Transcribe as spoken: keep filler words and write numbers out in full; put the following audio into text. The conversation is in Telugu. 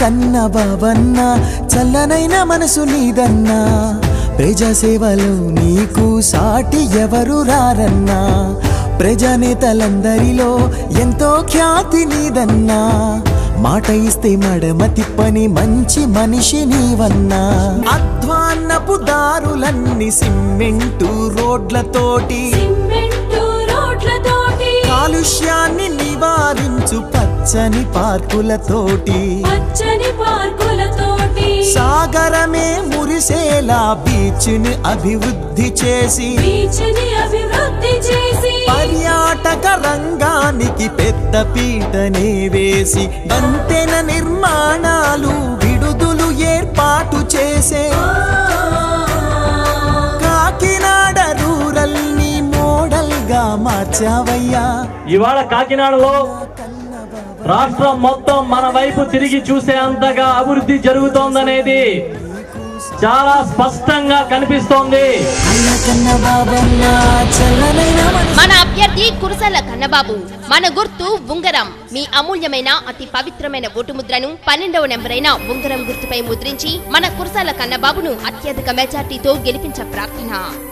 కన్నబాబన్న చల్లనైన మనసు నీదన్నా ప్రజాసేవలో నీకు సాటి ఎవరు రారన్నా ప్రజానేతలందరిలో ఎంతో ఖ్యాతి నీదన్నా మాట ఇస్తే మడమ తిప్పని మంచి మనిషి నీవన్నా అధ్వాన్నపు దారులన్నీ సిమెంటు రోడ్లతోటి కాలుష్యాన్ని నివారించు పచ్చని పార్కులతోటి సాగరమే మురిసేలా బీచ్ ని అభివృద్ధి చేసి పర్యాటక రంగానికి పెద్ద పీటనే వేసి వంతెన నిర్మాణాలు విడుదలు ఏర్పాటు చేసే కాకినాడ రూరల్ ని మోడల్ గా మార్చావయ్యా ఇవాళ కాకినాడలో రాష్ట్రం మొత్తం మన వైపు తిరిగి చూసే అంతగా అభివృద్ధి జరుగుతోందనేది చాలా స్పష్టంగా కనిపిస్తోంది. మన అభ్యర్థి కురసాల కన్నబాబు, మన గుర్తు ఉంగరం. మీ అమూల్యమైన అతి పవిత్రమైన ఓటు ముద్రను పన్నెండవ నెంబరైన ఉంగరం గుర్తుపై ముద్రించి మన కురసాల కన్నబాబును అత్యధిక మెజార్టీతో గెలిపించ ప్రార్థన.